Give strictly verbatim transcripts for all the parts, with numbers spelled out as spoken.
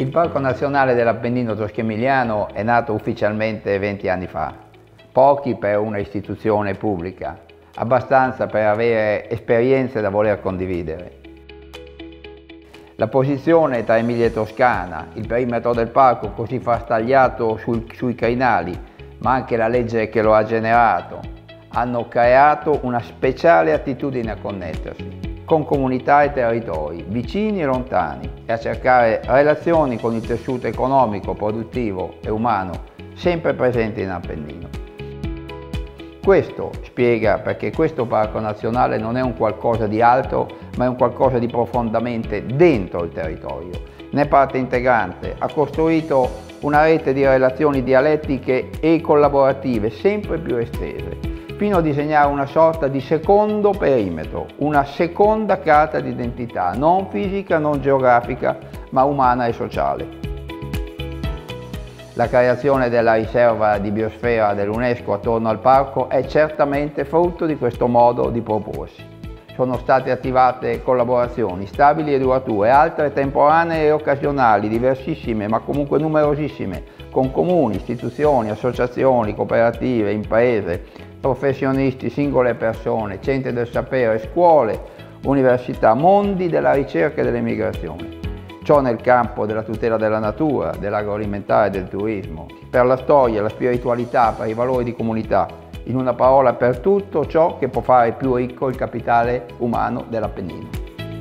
Il Parco Nazionale dell'Appennino Tosco-Emiliano è nato ufficialmente venti anni fa, pochi per una istituzione pubblica, abbastanza per avere esperienze da voler condividere. La posizione tra Emilia e Toscana, il perimetro del parco così frastagliato sul, sui crinali, ma anche la legge che lo ha generato, hanno creato una speciale attitudine a connettersi con comunità e territori, vicini e lontani, e a cercare relazioni con il tessuto economico, produttivo e umano sempre presenti in Appennino. Questo spiega perché questo parco nazionale non è un qualcosa di altro, ma è un qualcosa di profondamente dentro il territorio. Ne è parte integrante, ha costruito una rete di relazioni dialettiche e collaborative sempre più estese, fino a disegnare una sorta di secondo perimetro, una seconda carta d'identità, non fisica, non geografica, ma umana e sociale. La creazione della riserva di biosfera dell'UNESCO attorno al parco è certamente frutto di questo modo di proporsi. Sono state attivate collaborazioni stabili e durature, altre temporanee e occasionali, diversissime ma comunque numerosissime, con comuni, istituzioni, associazioni, cooperative, imprese, professionisti, singole persone, centri del sapere, scuole, università, mondi della ricerca e dell'emigrazione. Ciò nel campo della tutela della natura, dell'agroalimentare e del turismo, per la storia, la spiritualità, per i valori di comunità, in una parola per tutto ciò che può fare più ricco il capitale umano dell'Appennino.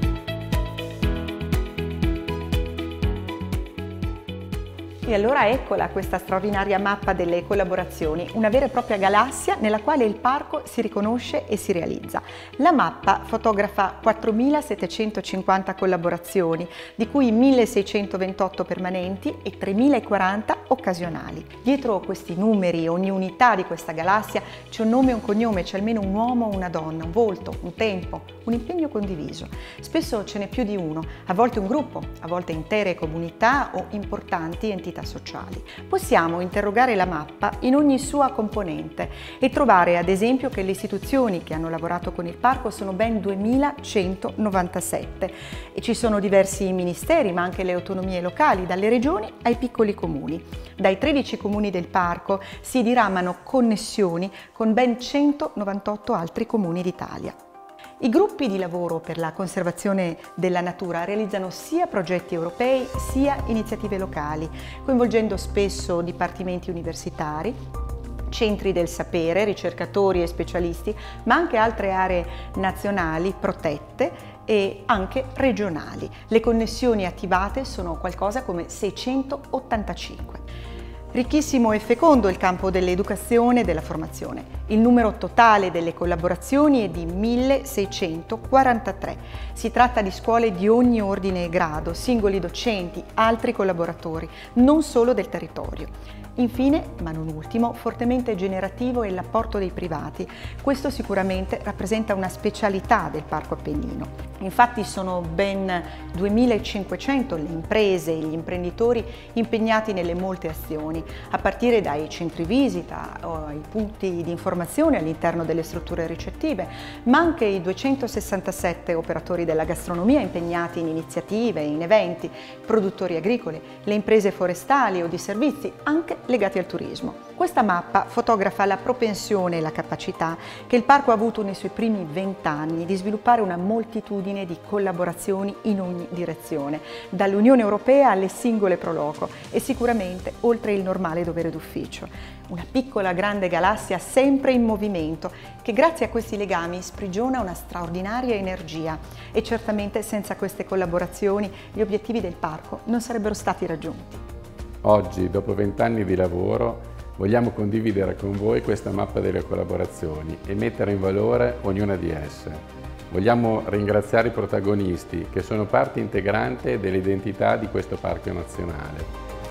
E allora eccola questa straordinaria mappa delle collaborazioni, una vera e propria galassia nella quale il parco si riconosce e si realizza. La mappa fotografa quattromilasettecentocinquanta collaborazioni, di cui milleseicentoventotto permanenti e tremilaquaranta occasionali. Dietro questi numeri, ogni unità di questa galassia, c'è un nome e un cognome, c'è almeno un uomo o una donna, un volto, un tempo, un impegno condiviso. Spesso ce n'è più di uno, a volte un gruppo, a volte intere comunità o importanti entità sociali. Possiamo interrogare la mappa in ogni sua componente e trovare ad esempio che le istituzioni che hanno lavorato con il parco sono ben duemilacentonovantasette e ci sono diversi ministeri ma anche le autonomie locali, dalle regioni ai piccoli comuni. Dai tredici comuni del parco si diramano connessioni con ben centonovantotto altri comuni d'Italia. I gruppi di lavoro per la conservazione della natura realizzano sia progetti europei sia iniziative locali, coinvolgendo spesso dipartimenti universitari, centri del sapere, ricercatori e specialisti, ma anche altre aree nazionali protette e anche regionali. Le connessioni attivate sono qualcosa come seicentottantacinque. Ricchissimo e fecondo il campo dell'educazione e della formazione. Il numero totale delle collaborazioni è di milleseicentoquarantatré. Si tratta di scuole di ogni ordine e grado, singoli docenti, altri collaboratori, non solo del territorio. Infine, ma non ultimo, fortemente generativo è l'apporto dei privati. Questo sicuramente rappresenta una specialità del Parco Appennino. Infatti sono ben duemilacinquecento le imprese e gli imprenditori impegnati nelle molte azioni, a partire dai centri visita o ai punti di informazione all'interno delle strutture ricettive, ma anche i duecentosessantasette operatori della gastronomia impegnati in iniziative, in eventi, produttori agricoli, le imprese forestali o di servizi, anche legati al turismo. Questa mappa fotografa la propensione e la capacità che il parco ha avuto nei suoi primi vent'anni di sviluppare una moltitudine di collaborazioni in ogni direzione, dall'Unione Europea alle singole pro loco e sicuramente oltre il normale dovere d'ufficio. Una piccola grande galassia sempre in movimento che grazie a questi legami sprigiona una straordinaria energia e certamente senza queste collaborazioni gli obiettivi del parco non sarebbero stati raggiunti. Oggi, dopo vent'anni di lavoro, vogliamo condividere con voi questa mappa delle collaborazioni e mettere in valore ognuna di esse. Vogliamo ringraziare i protagonisti che sono parte integrante dell'identità di questo parco nazionale.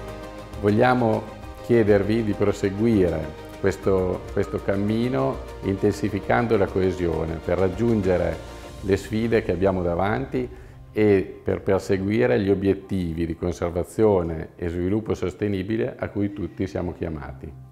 Vogliamo chiedervi di proseguire questo, questo cammino intensificando la coesione per raggiungere le sfide che abbiamo davanti e per perseguire gli obiettivi di conservazione e sviluppo sostenibile a cui tutti siamo chiamati.